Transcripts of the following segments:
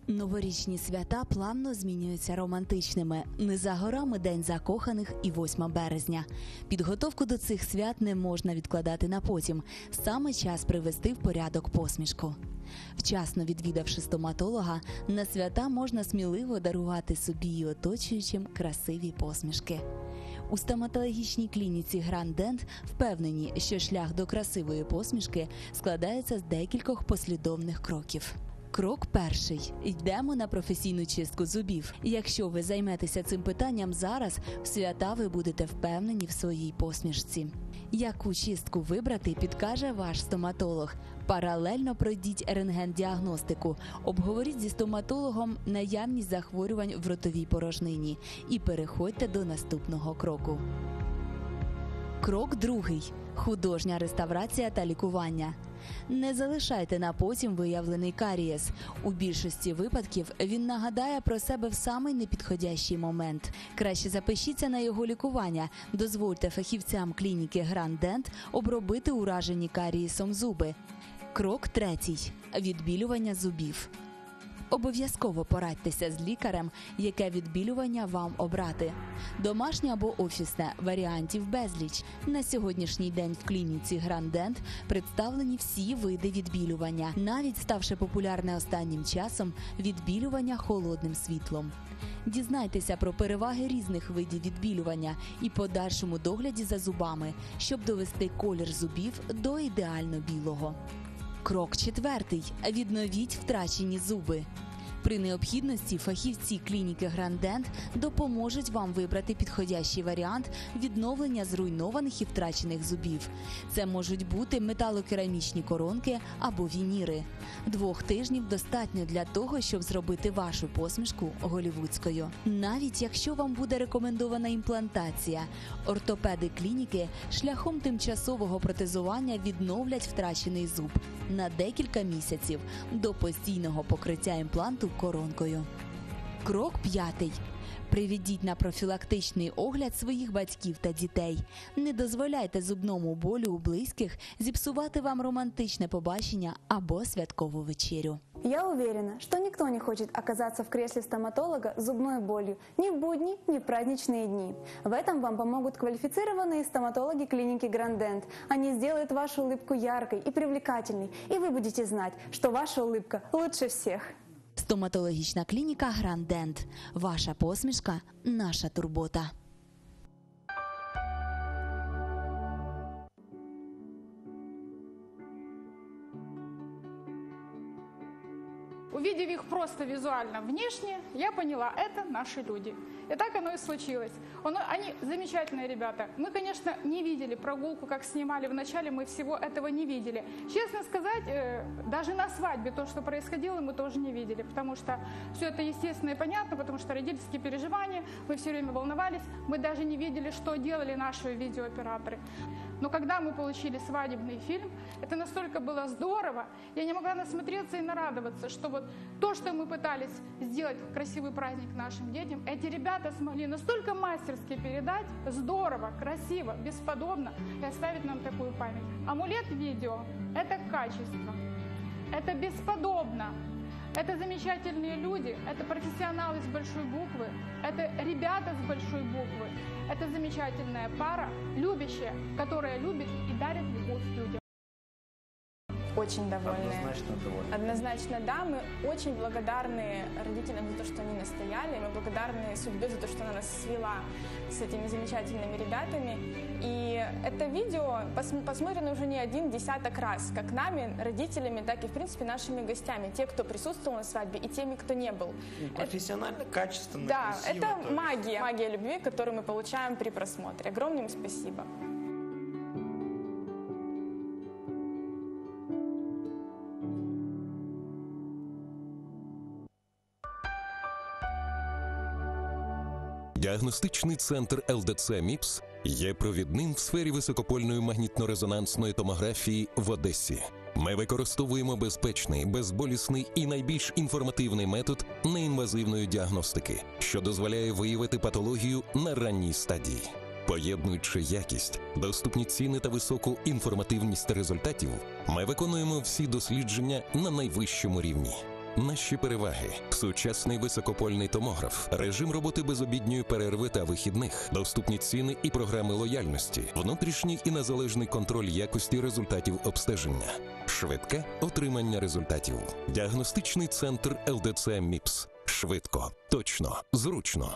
Новорічні свята плавно змінюються романтичними. Не за горами День закоханих і 8 березня. Підготовку до цих свят не можна відкладати на потім. Саме час привести в порядок посмішку. Вчасно відвідавши стоматолога, на свята можна сміливо дарувати собі і оточуючим красиві посмішки. У стоматологічній клініці Grand Dent впевнені, що шлях до красивої посмішки складається з декількох послідовних кроків. Крок перший. Йдемо на професійну чистку зубів. Якщо ви займетеся цим питанням зараз, в свята ви будете впевнені в своїй посмішці. Яку чистку вибрати, підкаже ваш стоматолог. Паралельно пройдіть рентген-діагностику, обговоріть зі стоматологом наявність захворювань в ротовій порожнині і переходьте до наступного кроку. Крок другий. Художня реставрація та лікування. Не залишайте на потім виявлений карієс. У більшості випадків він нагадає про себе в самий непідходящий момент. Краще запишіться на його лікування. Дозвольте фахівцям клініки Grand Dent обробити уражені карієсом зуби. Крок третій. Відбілювання зубів. Обов'язково порадьтеся з лікарем, яке відбілювання вам обрати. Домашнє або офісне – варіантів безліч. На сьогоднішній день в клініці Grand Dent представлені всі види відбілювання, навіть ставши популярне останнім часом відбілювання холодним світлом. Дізнайтеся про переваги різних видів відбілювання і подальшому догляді за зубами, щоб довести колір зубів до ідеально білого. Крок четвертий. Відновіть втрачені зуби. При необхідності фахівці клініки Grand Dent допоможуть вам вибрати підходящий варіант відновлення зруйнованих і втрачених зубів. Це можуть бути металокерамічні коронки або вініри. 2 тижнів достатньо для того, щоб зробити вашу посмішку голлівудською. Навіть якщо вам буде рекомендована імплантація, ортопеди клініки шляхом тимчасового протезування відновлять втрачений зуб на декілька місяців до постійного покриття імпланту коронкою. Крок п'ятий. Приведіть на профілактичний огляд своїх батьків та дітей. Не дозволяйте зубному болю у близьких зіпсувати вам романтичне побачення або святкову вечерю. Я уверена, что никто не хочет оказаться в кресле стоматолога с зубной болью ни в будни, ни в праздничные дни. В этом вам помогут квалифицированные стоматологи клиники Grand Dent. Они сделают вашу улыбку яркой и привлекательной, и вы будете знать, что ваша улыбка лучше всех. Стоматологічна клініка Grand Dent. Ваша посмішка – наша турбота. Увидев их просто визуально внешне, я поняла, это наши люди. И так оно и случилось. Они замечательные ребята. Мы, конечно, не видели прогулку, как снимали вначале, мы всего этого не видели. Честно сказать, даже на свадьбе то, что происходило, мы тоже не видели, потому что все это естественно и понятно, потому что родительские переживания, мы все время волновались, мы даже не видели, что делали наши видеооператоры. Но когда мы получили свадебный фильм, это настолько было здорово, я не могла насмотреться и нарадоваться, что вот то, что мы пытались сделать красивый праздник нашим детям, эти ребята смогли настолько мастерски передать, здорово, красиво, бесподобно и оставить нам такую память. Амулет видео – это качество, это бесподобно. Это замечательные люди, это профессионалы с большой буквы, это ребята с большой буквы, это замечательная пара, любящая, которая любит и дарит любовь людям. Очень довольны. Однозначно довольны. Однозначно, да. Мы очень благодарны родителям за то, что они настояли. Мы благодарны судьбе за то, что она нас свела с этими замечательными ребятами. И это видео посмотрено уже не 1 десяток раз, как нами, родителями, так и, в принципе, нашими гостями. Те, кто присутствовал на свадьбе, и теми, кто не был. Профессионально, качественно, да, красиво. это магия. Магия любви, которую мы получаем при просмотре. Огромное им спасибо. Діагностичний центр ЛДЦ МІПС є провідним в сфері високопольної магнітно-резонансної томографії в Одесі. Ми використовуємо безпечний, безболісний і найбільш інформативний метод неінвазивної діагностики, що дозволяє виявити патологію на ранній стадії. Поєднуючи якість, доступні ціни та високу інформативність результатів, ми виконуємо всі дослідження на найвищому рівні. Наші переваги: сучасний високопольний томограф, режим роботи без обідньої перерви та вихідних, доступні ціни і програми лояльності, внутрішній і незалежний контроль якості результатів обстеження, швидке отримання результатів. Діагностичний центр ЛДЦ МІПС. Швидко, точно, зручно.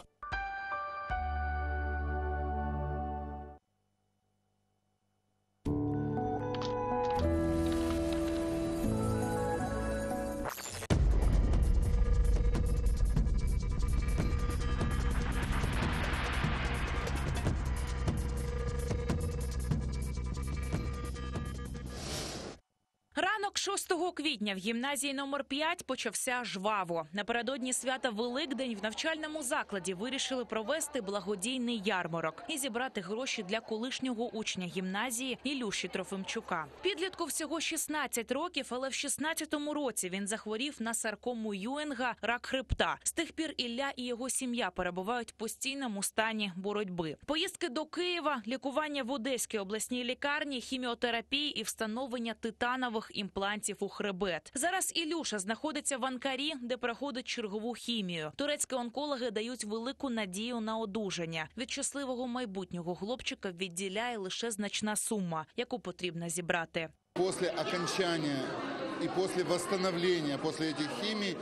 Ранок 6 квітня в гімназії номер 5 почався жваво. Напередодні свята Великдень в навчальному закладі вирішили провести благодійний ярмарок і зібрати гроші для колишнього учня гімназії Ілюші Трофимчука. Підлітку всього 16 років, але в 16-му році він захворів на саркому Юенга, рак хребта. З тих пір Ілля і його сім'я перебувають в постійному стані боротьби. Поїздки до Києва, лікування в Одеській обласній лікарні, хіміотерапії і встановлення титанових імплантів у хребет. Зараз Ілюша знаходиться в Анкарі, де проходить чергову хімію. Турецькі онкологи дають велику надію на одужання. Від щасливого майбутнього хлопчика відділяє лише значна сума, яку потрібно зібрати. После окончания и после восстановления, после этих химий,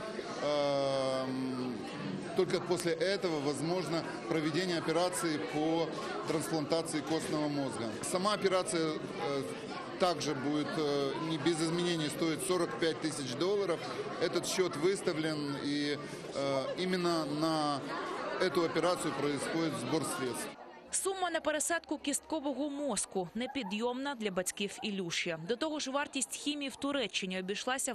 только после этого возможно проведение операции по трансплантации костного мозга. Сама операция также будет не без изменений стоить $45 000. Этот счет выставлен, и именно на эту операцию происходит сбор средств. Сума на пересадку кісткового мозку непідйомна для батьків Ілюші. До того ж, вартість хімії в Туреччині обійшлася в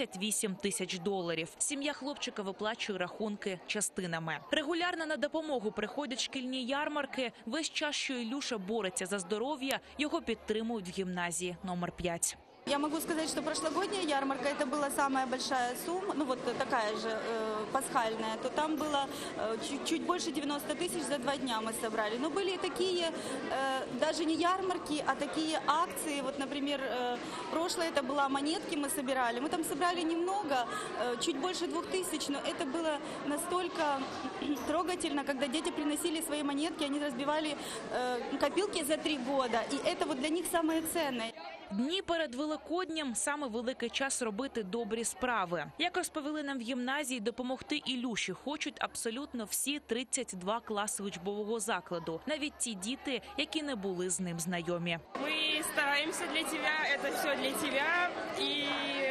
$28 000. Сім'я хлопчика виплачує рахунки частинами. Регулярно на допомогу приходять шкільні ярмарки. Весь час, що Ілюша бореться за здоров'я, його підтримують в гімназії номер 5. Я могу сказать, что прошлогодняя ярмарка, это была самая большая сумма, ну вот такая же пасхальная, то там было чуть больше 90 000 за 2 дня мы собрали. Но были и такие, даже не ярмарки, а такие акции. Вот, например, прошлое это была монетки мы собирали. Мы там собрали немного, чуть больше 2000, но это было настолько трогательно, когда дети приносили свои монетки, они разбивали копилки за 3 года. И это вот для них самое ценное. Дні перед Великоднем – саме великий час робити добрі справи. Як розповіли нам в гімназії, допомогти Ілюші хочуть абсолютно всі 32 класи учбового закладу. Навіть ті діти, які не були з ним знайомі. Мы стараемся для тебя, это все для тебя, и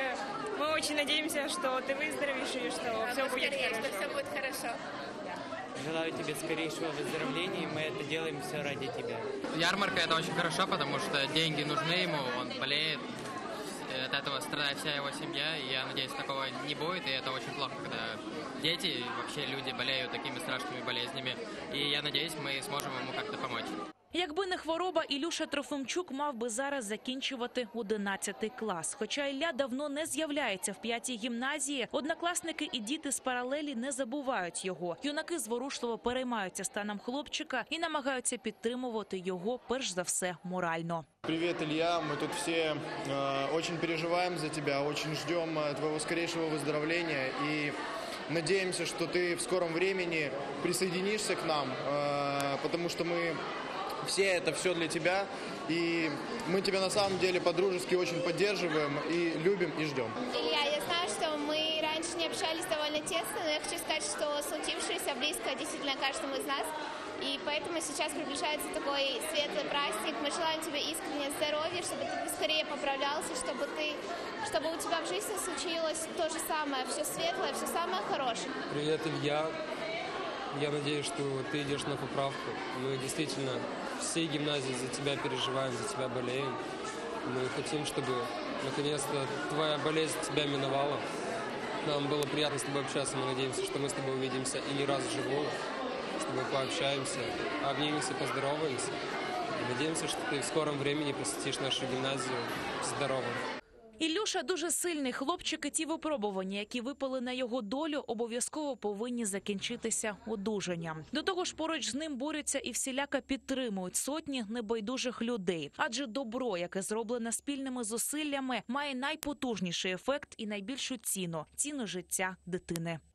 мы очень надеемся, что ты выздоровеешь и что все будет хорошо. Что все будет хорошо. Желаю тебе скорейшего выздоровления, мы это делаем все ради тебя. Ярмарка — это очень хорошо, потому что деньги нужны ему, он болеет, от этого страдает вся его семья, и я надеюсь, такого не будет, и это очень плохо, когда дети, вообще люди болеют такими страшными болезнями, и я надеюсь, мы сможем ему как-то помочь. Якби не хвороба, Ілюша Трофимчук мав би зараз закінчувати 11 клас. Хоча Ілля давно не з'являється в 5-й гімназії, однокласники і діти з паралелі не забувають його. Юнаки зворушливо переймаються станом хлопчика і намагаються підтримувати його, перш за все, морально. Привет, Илья. Мы тут все очень переживаем за тебя, очень ждем твоего скорейшего выздоровления и надеемся, что ты в скором времени присоединишься к нам, потому что мы это все для тебя, и мы тебя на самом деле по-дружески очень поддерживаем и любим и ждем. Илья, я знаю, что мы раньше не общались довольно тесно, но я хочу сказать, что случившееся близко действительно каждому из нас. И поэтому сейчас приближается такой светлый праздник. Мы желаем тебе искреннее здоровья, чтобы ты скорее поправлялся, чтобы у тебя в жизни случилось то же самое, все светлое, все самое хорошее. Привет, Илья. Я надеюсь, что ты идешь на поправку. Мы действительно всей гимназии за тебя переживаем, за тебя болеем. Мы хотим, чтобы наконец-то твоя болезнь тебя миновала. Нам было приятно с тобой общаться. Мы надеемся, что мы с тобой увидимся и не раз вживую, с тобой пообщаемся, обнимемся, поздороваемся. И надеемся, что ты в скором времени посетишь нашу гимназию здоровым. Ілюша дуже сильний хлопчик, і ті випробування, які випали на його долю, обов'язково повинні закінчитися одужанням. До того ж, поруч з ним борються і всіляко підтримують сотні небайдужих людей. Адже добро, яке зроблене спільними зусиллями, має найпотужніший ефект і найбільшу ціну – ціну життя дитини.